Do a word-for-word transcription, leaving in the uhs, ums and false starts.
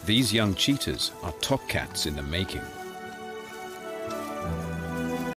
These young cheetahs are top cats in the making.